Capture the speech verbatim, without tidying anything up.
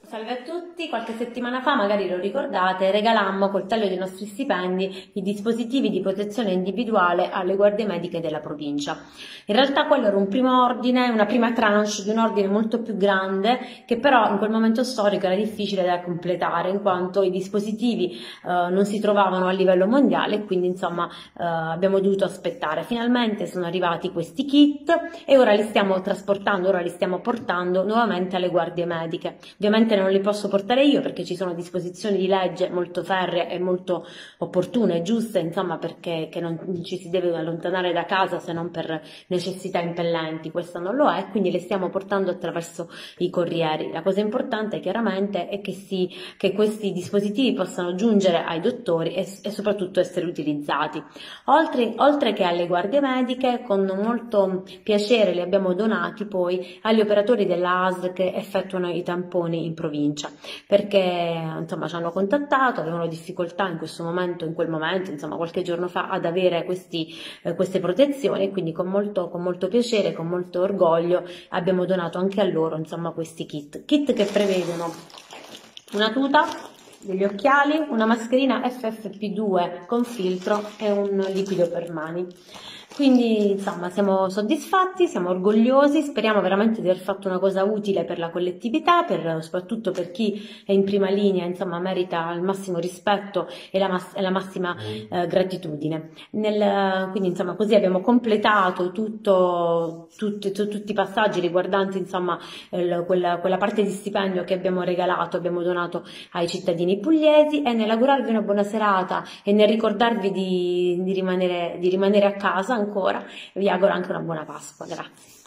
Salve a tutti, qualche settimana fa, magari lo ricordate, regalammo col taglio dei nostri stipendi i dispositivi di protezione individuale alle guardie mediche della provincia. In realtà quello era un primo ordine, una prima tranche di un ordine molto più grande che però in quel momento storico era difficile da completare in quanto i dispositivi eh, non si trovavano a livello mondiale e quindi insomma eh, abbiamo dovuto aspettare. Finalmente sono arrivati questi kit e ora li stiamo trasportando, ora li stiamo portando nuovamente alle guardie mediche. Ovviamente non li posso portare io perché ci sono disposizioni di legge molto ferree e molto opportune e giuste, insomma, perché che non ci si deve allontanare da casa se non per necessità impellenti, questo non lo è, quindi le stiamo portando attraverso i corrieri. La cosa importante chiaramente è che, si, che questi dispositivi possano giungere ai dottori e, e soprattutto essere utilizzati. Oltre, oltre che alle guardie mediche, con molto piacere li abbiamo donati poi agli operatori della A S L che effettuano i tamponi in provincia, perché insomma ci hanno contattato, avevano difficoltà in questo momento, in quel momento, insomma qualche giorno fa, ad avere questi, eh, queste protezioni e quindi con molto, con molto piacere, con molto orgoglio abbiamo donato anche a loro insomma questi kit, kit che prevedono una tuta, degli occhiali, una mascherina F F P due con filtro e un liquido per mani. Quindi insomma siamo soddisfatti, siamo orgogliosi, speriamo veramente di aver fatto una cosa utile per la collettività, per, soprattutto per chi è in prima linea, insomma merita il massimo rispetto e la, mass e la massima eh, gratitudine. Nel, quindi insomma così abbiamo completato tutto, tutti, tu, tutti i passaggi riguardanti insomma il, quella, quella parte di stipendio che abbiamo regalato, abbiamo donato ai cittadini pugliesi e nell'augurarvi una buona serata e nel ricordarvi di, di, rimanere, di rimanere a casa ancora, vi auguro anche una buona Pasqua, grazie.